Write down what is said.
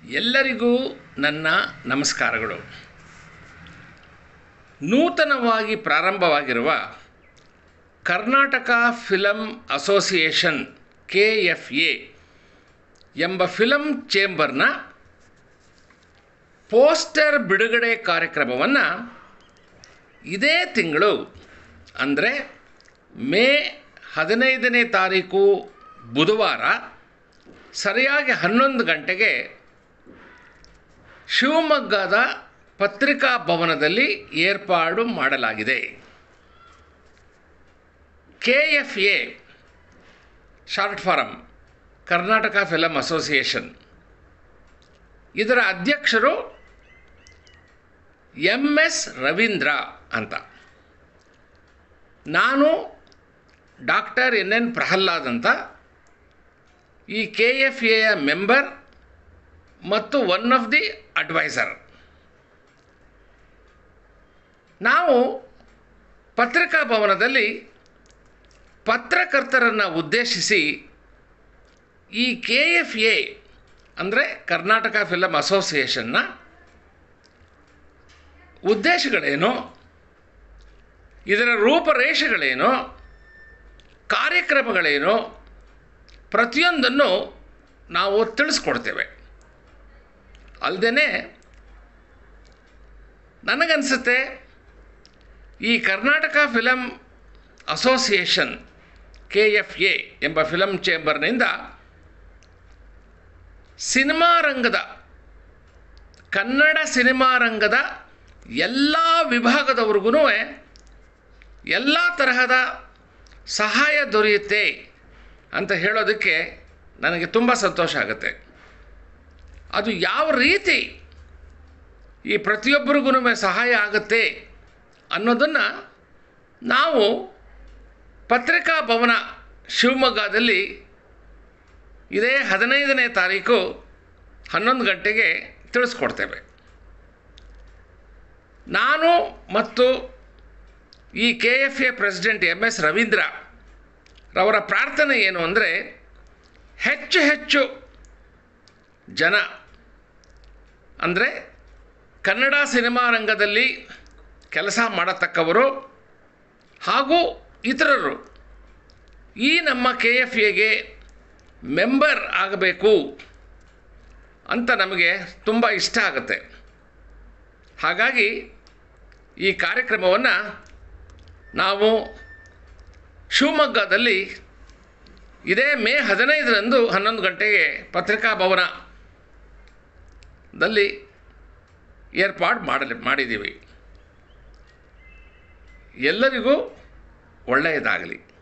ಎಲ್ಲರಿಗೂ ನನ್ನ ನಮಸ್ಕಾರಗಳು. ನೂತನವಾಗಿ ಪ್ರಾರಂಭವಾಗಿರುವ ಕರ್ನಾಟಕ ಫಿಲಂ ಅಸೋಸಿಯೇಷನ್ KFA ಎಂಬ ಫಿಲಂ ಚೇಂಬರ್ನ ಪೋಸ್ಟರ್ ಬಿಡುಗಡೆ ಕಾರ್ಯಕ್ರಮವನ್ನು ಇದೇ ತಿಂಗಳು ಅಂದರೆ ಮೇ 15ನೇ ತಾರೀಕು ಬುಧವಾರ ಸರಿಯಾಗಿ 11 ಗಂಟೆಗೆ ಶಿವಮೊಗ್ಗದ ಪತ್ರಿಕಾ ಭವನದಲ್ಲಿ ಏರ್ಪಾಡು ಮಾಡಲಾಗಿದೆ. KFA short form Karnataka film association, ಇದರ ಅಧ್ಯಕ್ಷರು MS ರವೀಂದ್ರ ಅಂತ. ನಾನು ಡಾಕ್ಟರ್ NN ಪ್ರಹ್ಲಾದ್ ಅಂತ, ಈ KFAಯ ಮೆಂಬರ್ ಮತ್ತು ಒನ್ ಆಫ್ ದಿ ಅಡ್ವೈಸರ್. ನಾವು ಪತ್ರಿಕಾ ಭವನದಲ್ಲಿ ಪತ್ರಕರ್ತರನ್ನು ಉದ್ದೇಶಿಸಿ ಈ KFA ಅಂದರೆ ಕರ್ನಾಟಕ ಫಿಲಂ ಅಸೋಸಿಯೇಷನ್ನ ಉದ್ದೇಶಗಳೇನು, ಇದರ ರೂಪರೇಷೆಗಳೇನು, ಕಾರ್ಯಕ್ರಮಗಳೇನು ಪ್ರತಿಯೊಂದನ್ನು ನಾವು ತಿಳಿಸ್ಕೊಡ್ತೇವೆ. ಅಲ್ಲದೆ ನನಗನ್ಸುತ್ತೆ ಈ ಕರ್ನಾಟಕ ಫಿಲಂ ಅಸೋಸಿಯೇಷನ್ KFA ಎಂಬ ಫಿಲಂ ಚೇಂಬರ್ನಿಂದ ಸಿನಿಮಾ ರಂಗದ, ಕನ್ನಡ ಸಿನಿಮಾ ರಂಗದ ಎಲ್ಲ ವಿಭಾಗದವ್ರಿಗೂ ಎಲ್ಲ ತರಹದ ಸಹಾಯ ದೊರೆಯುತ್ತೆ ಅಂತ ಹೇಳೋದಕ್ಕೆ ನನಗೆ ತುಂಬ ಸಂತೋಷ ಆಗುತ್ತೆ. ಅದು ಯಾವ ರೀತಿ ಈ ಪ್ರತಿಯೊಬ್ಬರಿಗೂ ಸಹಾಯ ಆಗುತ್ತೆ ಅನ್ನೋದನ್ನು ನಾವು ಪತ್ರಿಕಾ ಭವನ ಶಿವಮೊಗ್ಗದಲ್ಲಿ ಇದೇ 15ನೇ ತಾರೀಕು 11 ಗಂಟೆಗೆ ತಿಳಿಸ್ಕೊಡ್ತೇವೆ. ನಾನು ಮತ್ತು ಈ KFA ಪ್ರೆಸಿಡೆಂಟ್ MS ರವೀಂದ್ರ ರವರ ಪ್ರಾರ್ಥನೆ ಏನು ಅಂದರೆ, ಹೆಚ್ಚು ಹೆಚ್ಚು ಜನ ಅಂದರೆ ಕನ್ನಡ ಸಿನಿಮಾ ರಂಗದಲ್ಲಿ ಕೆಲಸ ಮಾಡತಕ್ಕವರು ಹಾಗೂ ಇತರರು ಈ ನಮ್ಮ KFAಗೆ ಮೆಂಬರ್ ಆಗಬೇಕು ಅಂತ ನಮಗೆ ತುಂಬ ಇಷ್ಟ ಆಗುತ್ತೆ. ಹಾಗಾಗಿ ಈ ಕಾರ್ಯಕ್ರಮವನ್ನು ನಾವು ಶಿವಮೊಗ್ಗದಲ್ಲಿ ಇದೇ ಮೇ 15ರಂದು 11 ಗಂಟೆಗೆ ಪತ್ರಿಕಾ ಭವನದಲ್ಲಿ ಏರ್ಪಾಡು ಮಾಡಿದ್ದೀವಿ. ಎಲ್ಲರಿಗೂ ಒಳ್ಳೆಯದಾಗಲಿ.